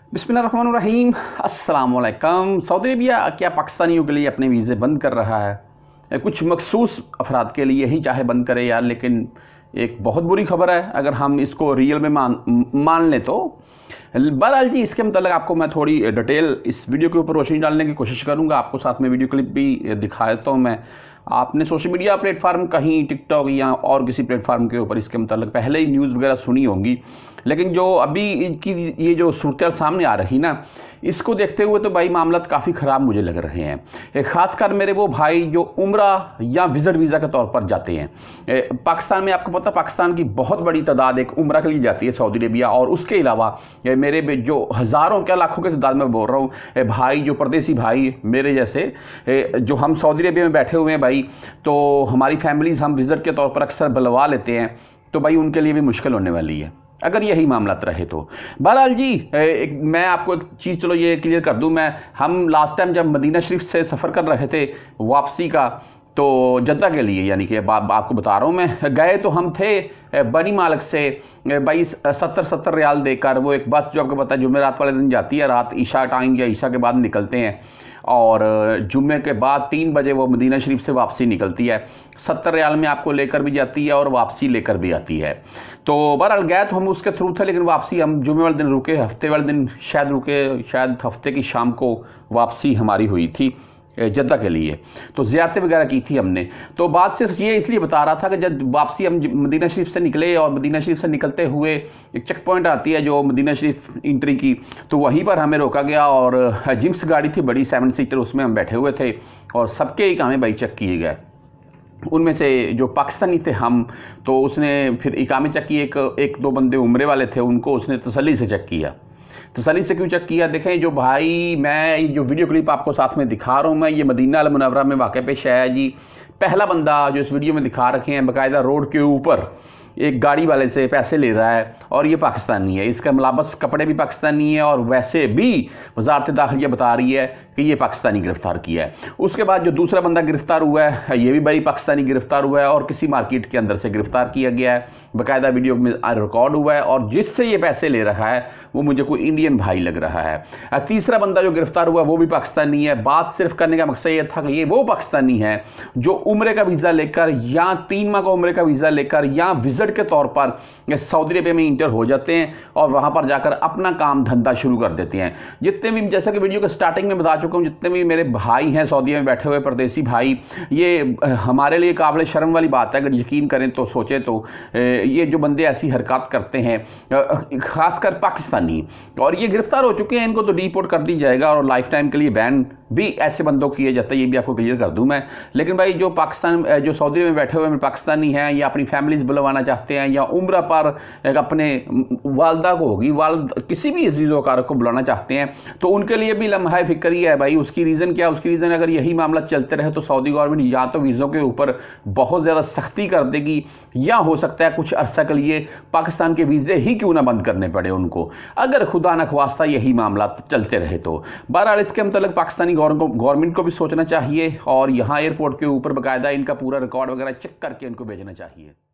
बिस्मिल्लाहिर्रहमानिर्रहीम। अस्सलाम वालेकुम। सऊदी अरबिया क्या पाकिस्तानियों के लिए अपने वीज़े बंद कर रहा है? कुछ मखसूस अफराद के लिए ही चाहे बंद करे यार, लेकिन एक बहुत बुरी खबर है अगर हम इसको रियल में मान लें तो। बहरहाल जी, इसके मतलब आपको मैं थोड़ी डिटेल इस वीडियो के ऊपर रोशनी डालने की कोशिश करूंगा। आपको साथ में वीडियो क्लिप भी दिखा देता हूँ मैं। आपने सोशल मीडिया प्लेटफार्म कहीं टिकटॉक या और किसी प्लेटफार्म के ऊपर इसके मतलब पहले ही न्यूज़ वगैरह सुनी होंगी, लेकिन जो अभी इनकी ये जो सूरत सामने आ रही ना, इसको देखते हुए तो भाई मामला काफ़ी ख़राब मुझे लग रहे हैं। ख़ासकर मेरे वो भाई जो उम्रा या विज़िट वीज़ा के तौर पर जाते हैं पाकिस्तान में। आपको पता पाकिस्तान की बहुत बड़ी तादाद एक उम्रा के लिए जाती है सऊदी अरबिया, और उसके अलावा मेरे जो हज़ारों क्या लाखों की तादाद में बोल रहा हूँ भाई, जो परदेसी भाई मेरे जैसे जो हम सऊदी अरबिया में बैठे हुए हैं भाई, तो हमारी फैमिलीज़ हम विज़िट के तौर पर अक्सर बुलवा लेते हैं, तो भाई उनके लिए भी मुश्किल होने वाली है अगर यही मामला रहे तो। बहरहाल जी, मैं आपको एक चीज़ चलो ये क्लियर कर दूं। हम लास्ट टाइम जब मदीना शरीफ से सफ़र कर रहे थे वापसी का, तो जद्दा के लिए, यानी कि आपको बता रहा हूँ मैं, गए तो हम थे बनी मालिक से भाई 70 रियाल देकर। वो एक बस जो आपको पता है जुमेरात वाले दिन जाती है, रात ईशा टाइम या ईशा के बाद निकलते हैं, और जुम्मे के बाद 3 बजे वो मदीना शरीफ से वापसी निकलती है। 70 रियाल में आपको लेकर भी जाती है और वापसी लेकर भी आती है। तो बहरहाल गए तो हम उसके थ्रू थे, लेकिन वापसी हम जुम्मे वाले दिन रुके, हफ्ते वाले दिन शायद रुके, शायद हफ्ते की शाम को वापसी हमारी हुई थी जद्दा के लिए। तो ज़ियारतें वगैरह की थी हमने। तो बात सिर्फ ये इसलिए बता रहा था कि जब वापसी हम मदीना शरीफ से निकले, और मदीना शरीफ से निकलते हुए एक चेक पॉइंट आती है जो मदीना शरीफ इंट्री की, तो वहीं पर हमें रोका गया, और जिम्स गाड़ी थी बड़ी 7 सीटर, उसमें हम बैठे हुए थे, और सबके ही इकामे भाई चेक किए गए। उनमें से जो पाकिस्तानी थे हम, तो उसने फिर इकामे चेक किए। एक दो बंदे उम्रे वाले थे, उनको उसने तसल्ली से चेक किया। तसल्ली से क्यों चेक किया? देखें जो भाई, मैं जो वीडियो क्लिप आपको साथ में दिखा रहा हूँ मैं, ये मदीना अल मुनव्वरा में वाक़या पेश आया जी। पहला बंदा जो इस वीडियो में दिखा रखे हैं, बाकायदा रोड के ऊपर एक गाड़ी वाले से पैसे ले रहा है, और ये पाकिस्तानी है। इसका मुलाबस कपड़े भी पाकिस्तानी है, और वैसे भी वजारत दाखिलिया बता रही है कि ये पाकिस्तानी गिरफ्तार किया है। उसके बाद जो दूसरा बंदा गिरफ्तार हुआ है, ये भी भाई पाकिस्तानी गिरफ्तार हुआ है, और किसी मार्केट के अंदर से गिरफ्तार किया गया है, बाकायदा वीडियो में रिकॉर्ड हुआ है, और जिससे ये पैसे ले रहा है वो मुझे कोई इंडियन भाई लग रहा है। तीसरा बंदा जो गिरफ्तार हुआ वो भी पाकिस्तानी है। बात सिर्फ करने का मकसद ये था कि ये वो पाकिस्तानी है जो उम्रे का वीज़ा लेकर, या 3 माह का उम्रे का वीज़ा लेकर, या विजिट के तौर पर सऊदी अरबिया में इंटर हो जाते हैं, और वहां पर जाकर अपना काम धंधा शुरू कर देते हैं। जितने भी, जैसा कि वीडियो के स्टार्टिंग में बता चुका हूं, जितने भी मेरे भाई हैं सऊदी में बैठे हुए परदेसी भाई, ये हमारे लिए काबिल शर्म वाली बात है। अगर यकीन करें तो, सोचें तो, ये जो बंदे ऐसी हरकत करते हैं, खासकर पाकिस्तानी, और ये गिरफ्तार हो चुके हैं, इनको तो डिपोर्ट कर दी जाएगा, और लाइफ टाइम के लिए बैन भी ऐसे बंदों किए जाता है। ये भी आपको क्लियर कर दूं मैं। लेकिन भाई जो पाकिस्तान, जो सऊदी में बैठे हुए पाकिस्तानी हैं, या अपनी फैमिलीज बुलवाना चाहते हैं, या उम्रा पर एक अपने वालदा को होगी, किसी भी अजीज़ वकार को बुलाना चाहते हैं, तो उनके लिए भी लम्हा फिक्री है भाई। उसकी रीज़न क्या? उसकी रीज़न, अगर यही मामला चलते रहे तो सऊदी गवर्नमेंट या तो वीज़ों के ऊपर बहुत ज़्यादा सख्ती कर देगी, या हो सकता है कुछ अरसा के लिए पाकिस्तान के वीज़े ही क्यों ना बंद करने पड़े उनको, अगर खुदा न ख्वास्ता यही मामला चलते रहे तो। बहरहाल इसके मतलब पाकिस्तानी गवर्नमेंट को भी सोचना चाहिए, और यहाँ एयरपोर्ट के ऊपर बाकायदा इनका पूरा रिकॉर्ड वगैरह चेक करके इनको भेजना चाहिए।